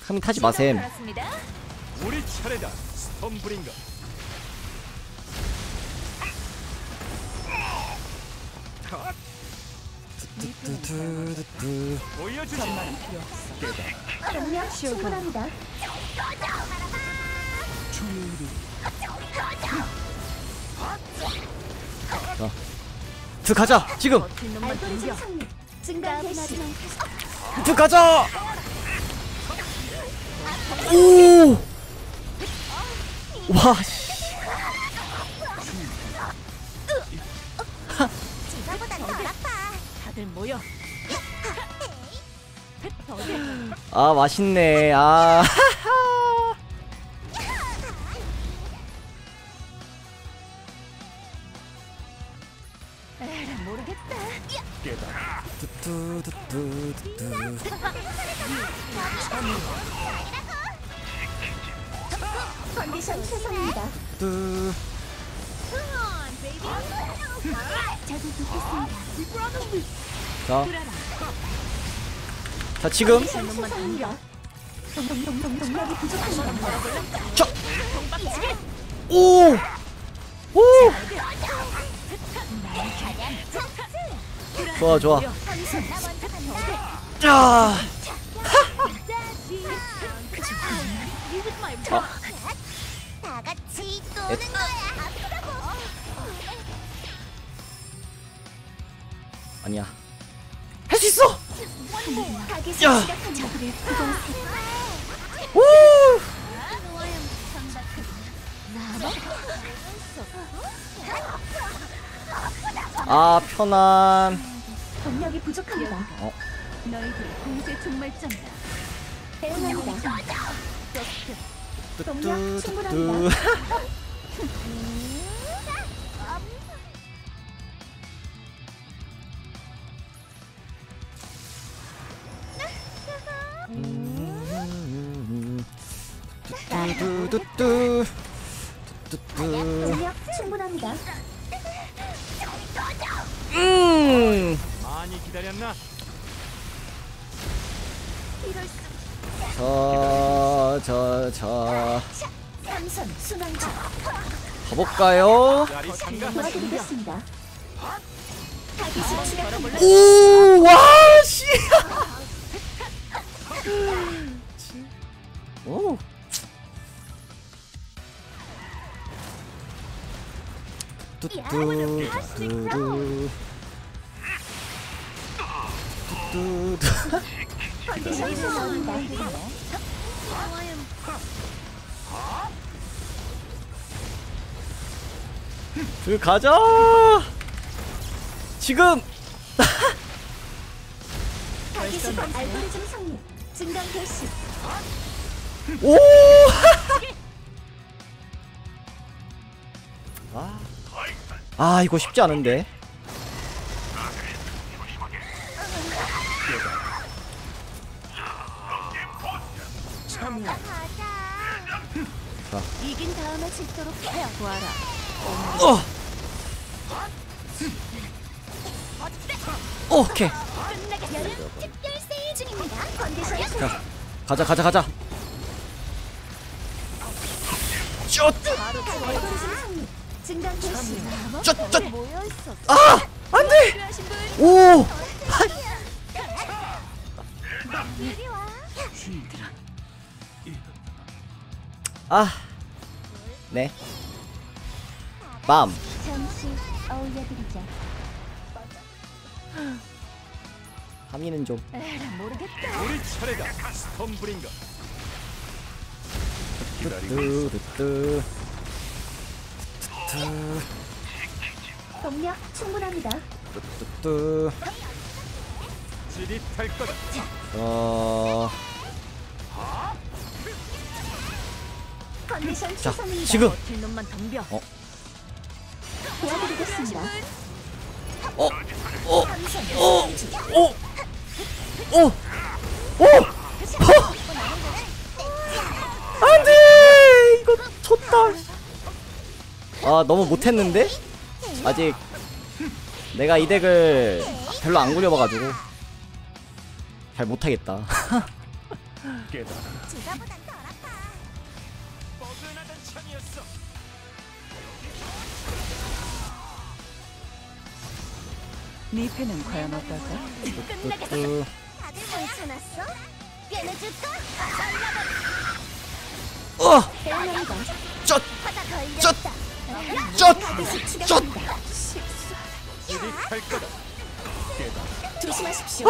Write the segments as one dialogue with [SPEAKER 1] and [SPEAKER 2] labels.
[SPEAKER 1] 카미 타지 마셈.
[SPEAKER 2] 우리 차례다. 스톰브링거. 보여주지.
[SPEAKER 3] 경력 충분합니다.
[SPEAKER 1] 가자 지금.
[SPEAKER 3] 알고리즘 성립. 증가 개시.
[SPEAKER 1] 가자. 오. 와.
[SPEAKER 3] 다들 모여.
[SPEAKER 1] 아 맛있네. 아.
[SPEAKER 3] 모르겠다. 컨디션 최선입니다. 저도 듣겠습니다.
[SPEAKER 1] 자 지금.
[SPEAKER 3] 최선입니다. 동력이 부족합니다.
[SPEAKER 1] 오. 오. 좋아 좋아. 자.
[SPEAKER 3] 다 같이 노는 거야.
[SPEAKER 1] 아니야. 할 수 있어.
[SPEAKER 3] 야. 저들을
[SPEAKER 1] 오. 아 편안.
[SPEAKER 3] 동력이 부족합니다.
[SPEAKER 4] 너희들 공세 종말점이다.
[SPEAKER 3] 대응합니다. 동력
[SPEAKER 1] 뚜뚜뚜뚜.
[SPEAKER 3] 충분합니다.
[SPEAKER 1] 뚜뚜뚜뚜.
[SPEAKER 3] 동력 충분합니다.
[SPEAKER 2] 많이 기다렸나?
[SPEAKER 1] 자.
[SPEAKER 3] 삼선 순환차
[SPEAKER 1] 가볼까요?
[SPEAKER 2] 날이 상가.
[SPEAKER 3] 도와드리겠습니다. 타깃을 추격합니다.
[SPEAKER 1] 오, 와, 씨. 오. 뚜뚜뚜뚜. 뚜뚜뚜.
[SPEAKER 3] 컨디션 최선입니다.
[SPEAKER 1] 가자. 지금.
[SPEAKER 3] 타깃이 알고리즘 성립. 증강 개시.
[SPEAKER 1] 오. 아 이거 쉽지 않은데.
[SPEAKER 3] 이긴 다음에 짓도록 해요.
[SPEAKER 4] 보아라.
[SPEAKER 1] 오케이.
[SPEAKER 3] 여름 특별 세일 중입니다. 컨디션
[SPEAKER 1] 자, 가자. 쭈.
[SPEAKER 3] 알고리즘 성립. 증강 개시.
[SPEAKER 1] 쭈.
[SPEAKER 3] 모여 있어.
[SPEAKER 1] 아, 안 돼. 오.
[SPEAKER 3] 이리 와.
[SPEAKER 1] 아. 네. 빰.
[SPEAKER 3] 잠시 어울려드리죠.
[SPEAKER 1] 하미는 좀.
[SPEAKER 3] 모르겠다.
[SPEAKER 2] 우리 차례다. 스톰브링거.
[SPEAKER 1] 뚜뚜뚜뚜.
[SPEAKER 3] 동력 충분합니다.
[SPEAKER 1] 뚜뚜뚜.
[SPEAKER 2] 지릿할 거다.
[SPEAKER 3] 컨디션
[SPEAKER 1] 자,
[SPEAKER 3] 최선입니다.
[SPEAKER 1] 지금.
[SPEAKER 4] 버틸 놈만 덤벼.
[SPEAKER 3] 도와드리겠습니다.
[SPEAKER 1] 오. 안돼. 이거 쳤다. 아 너무 못했는데? 아직 내가 이 덱을 별로 안 구려봐가지고 잘 못하겠다.
[SPEAKER 2] 깨달아.
[SPEAKER 3] 주사보단 덜 아파.
[SPEAKER 2] 뻐근하던 참이었어.
[SPEAKER 4] 네 패는 과연 어떨까?
[SPEAKER 1] 뚜뚜.
[SPEAKER 3] 다들 괜찮았어? 빼내줄까? 대단하다.
[SPEAKER 1] 쩌!
[SPEAKER 3] 하다
[SPEAKER 1] 쩌!
[SPEAKER 3] 걸렸다.
[SPEAKER 1] 쩌! 쩌!
[SPEAKER 2] 이리 갈 거다. 깨달아.
[SPEAKER 3] 조심하십시오.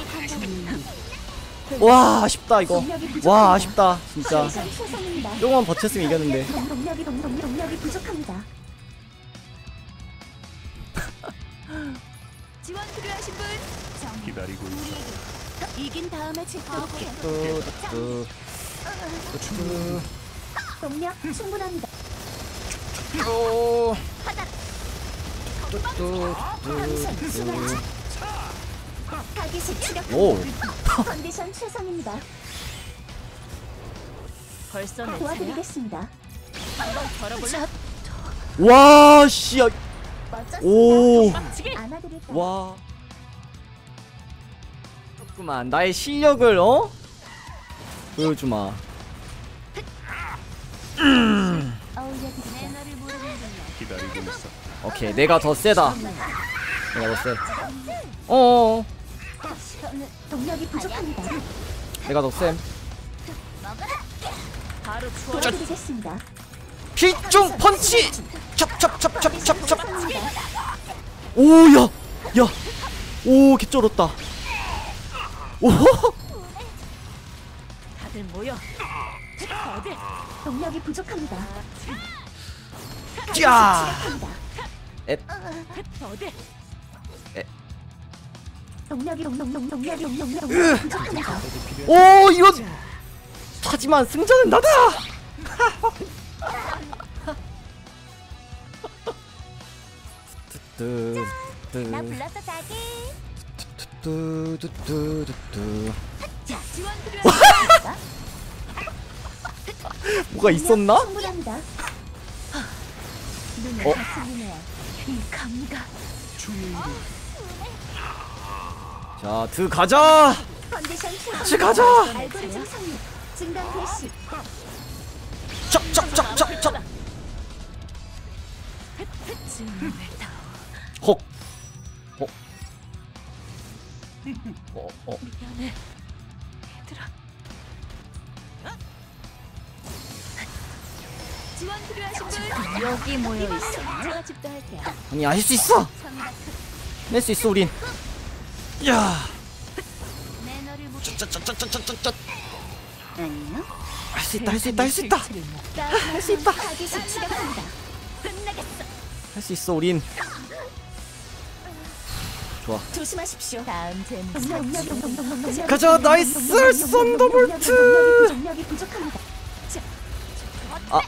[SPEAKER 1] 와 아쉽다 이거. 와 아쉽다 진짜.
[SPEAKER 3] 컨디션 최선입니다.
[SPEAKER 1] 조금만 버텼으면 이겼는데.
[SPEAKER 3] 동력이 부족합니다.
[SPEAKER 4] 지원 필요하신 분?
[SPEAKER 2] 기다리고 있어.
[SPEAKER 3] 이긴 다음에 제껴볼게.
[SPEAKER 1] 뚜뚜뚜. 뚜뚜.
[SPEAKER 3] 동력 충분합니다.
[SPEAKER 1] 뚜.
[SPEAKER 3] 컨디션
[SPEAKER 1] 뚜뚜뚜.
[SPEAKER 3] 순환. 타깃을 추격합니다.
[SPEAKER 1] 오.
[SPEAKER 3] 컨디션 최선입니다.
[SPEAKER 4] 벌써 내 차례야?
[SPEAKER 3] 도와드리겠습니다.
[SPEAKER 4] 한번 걸어볼래?
[SPEAKER 1] 와 씨. 야,
[SPEAKER 3] 멋졌습니다.
[SPEAKER 1] 오.
[SPEAKER 4] 빡치게!
[SPEAKER 3] 안아드릴까요?
[SPEAKER 1] 와. 그만 나의 실력을 보여주마.
[SPEAKER 3] 어울려드릴까요?
[SPEAKER 2] 기다리고 있어.
[SPEAKER 1] 오케이 내가 더 세다. 내가 더 세. 어.
[SPEAKER 3] 동력이 부족합니다.
[SPEAKER 1] 내가 더 쌤.
[SPEAKER 4] 바로 추월.
[SPEAKER 3] 도와드리겠습니다.
[SPEAKER 1] 필중 펀치. 찹찹찹찹찹찹.
[SPEAKER 3] 최선입니다.
[SPEAKER 1] 오야. 야. 오 개쩔었다. 오.
[SPEAKER 4] 다들 모여. 어디?
[SPEAKER 3] 동력이 부족합니다.
[SPEAKER 1] 야.
[SPEAKER 3] 합니다.
[SPEAKER 4] 어디?
[SPEAKER 3] 동력이 부족합니다.
[SPEAKER 1] 오 이거. 하지만 승자는 나다.
[SPEAKER 3] 나 불렀어 자기.
[SPEAKER 1] 뚜뚜뚜뚜뚜.
[SPEAKER 4] 자, 지원 필요하신
[SPEAKER 1] 뭐가 있었나?
[SPEAKER 3] 충분합니다.
[SPEAKER 1] 어?
[SPEAKER 3] 들리네요. 이 감각.
[SPEAKER 1] 자, 드 가자.
[SPEAKER 3] 컨디션 최선.
[SPEAKER 1] 같이 가자.
[SPEAKER 3] 알고리즘 성립. 증강 개시.
[SPEAKER 1] 찹찹찹찹찹.
[SPEAKER 4] 증명을 다.
[SPEAKER 1] 헉.
[SPEAKER 4] 미안해. 얘들아. 지원 필요하신 분? 여기 모여 있어.
[SPEAKER 3] 제가 집도할게요.
[SPEAKER 1] 아니 할 수 있어. 낼 수 있어 우린. 야.
[SPEAKER 3] 매너를 못.
[SPEAKER 1] 짜짜짜짜짜짜짜.
[SPEAKER 3] 아니요.
[SPEAKER 1] 할 수 있다. 할 수 있다. 할 수 있다.
[SPEAKER 3] 할 수 있다. 타깃을 추격합니다.
[SPEAKER 1] 할 수 있어 우린. 좋아.
[SPEAKER 3] 조심하십시오.
[SPEAKER 4] 다음 재밌어.
[SPEAKER 1] 가자, 나이스 썬더볼트.
[SPEAKER 3] 동력이 부족합니다.
[SPEAKER 1] 아.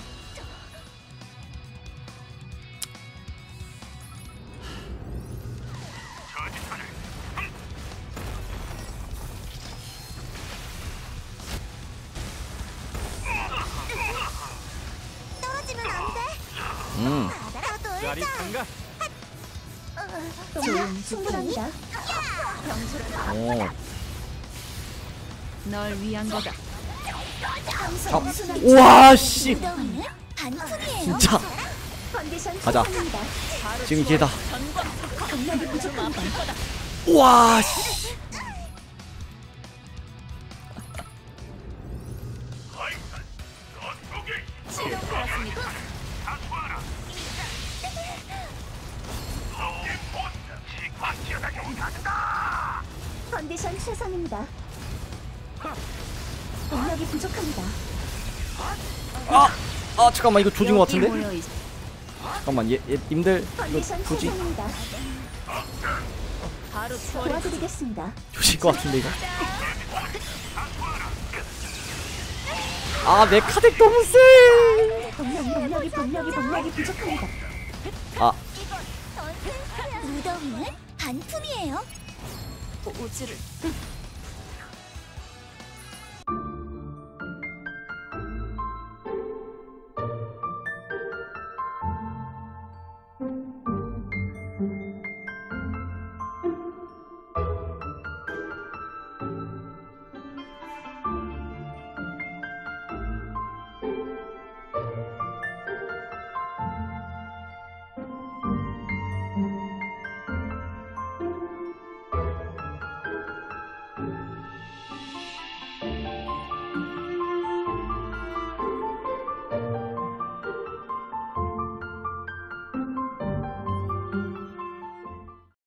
[SPEAKER 3] 떨어지면 안 돼. 바다라
[SPEAKER 2] 짜릿한가?
[SPEAKER 3] 동력 충분합니다.
[SPEAKER 1] 오.
[SPEAKER 4] 널 위한 거다.
[SPEAKER 1] 우와 씨.
[SPEAKER 3] 반품이에요.
[SPEAKER 1] 진짜.
[SPEAKER 3] 컨디션
[SPEAKER 1] 가자.
[SPEAKER 3] 최선입니다.
[SPEAKER 1] 지금 기회다.
[SPEAKER 3] 동력이 부족합니다.
[SPEAKER 1] 우와 씨.
[SPEAKER 3] 컨디션 최선입니다. 동력이 부족합니다.
[SPEAKER 1] 아 잠깐만 이거 조진 것
[SPEAKER 4] 여기
[SPEAKER 1] 같은데?
[SPEAKER 4] 모여 있어.
[SPEAKER 1] 잠깐만 얘 님들 이거
[SPEAKER 3] 컨디션
[SPEAKER 1] 조지
[SPEAKER 3] 최선입니다.
[SPEAKER 4] 바로 추월해.
[SPEAKER 3] 도와드리겠습니다.
[SPEAKER 1] 조질 것 같은데 이거. 아 내 카덱 너무 세.
[SPEAKER 3] 동력이 부족합니다.
[SPEAKER 1] 아
[SPEAKER 3] 무더위는 반품이에요.
[SPEAKER 4] 오지를.